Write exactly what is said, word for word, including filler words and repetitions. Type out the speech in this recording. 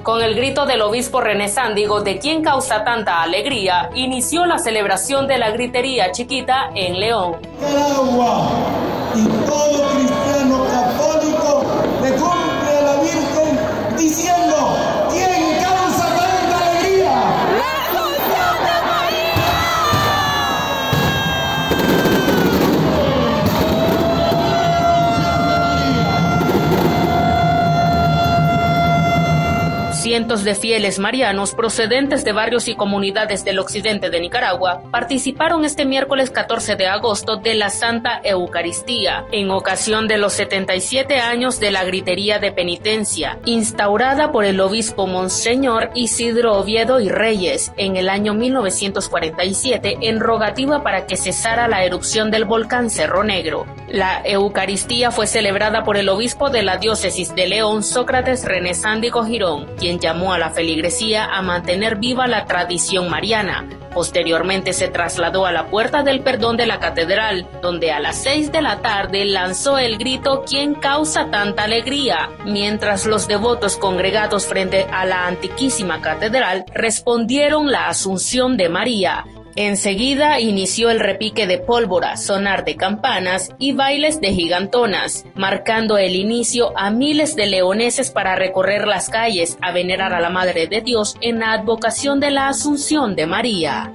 Con el grito del obispo René Sándigo de ¿quién causa tanta alegría?, inició la celebración de la gritería chiquita en León. Nicaragua y todo cristiano católico le cumple a la Virgen diciendo ¿quién causa tanta alegría? ¡La Asunción de María! Cientos de fieles marianos procedentes de barrios y comunidades del occidente de Nicaragua participaron este miércoles catorce de agosto de la Santa Eucaristía, en ocasión de los setenta y siete años de la gritería de penitencia, instaurada por el obispo Monseñor Isidro Oviedo y Reyes en el año mil novecientos cuarenta y siete en rogativa para que cesara la erupción del volcán Cerro Negro. La Eucaristía fue celebrada por el obispo de la diócesis de León, Sócrates René Sándigo Girón, quien llamó a la feligresía a mantener viva la tradición mariana. Posteriormente se trasladó a la Puerta del Perdón de la Catedral, donde a las seis de la tarde lanzó el grito ¿quién causa tanta alegría?, mientras los devotos congregados frente a la antiquísima catedral respondieron la Asunción de María. Enseguida inició el repique de pólvora, sonar de campanas y bailes de gigantonas, marcando el inicio a miles de leoneses para recorrer las calles a venerar a la Madre de Dios en la advocación de la Asunción de María.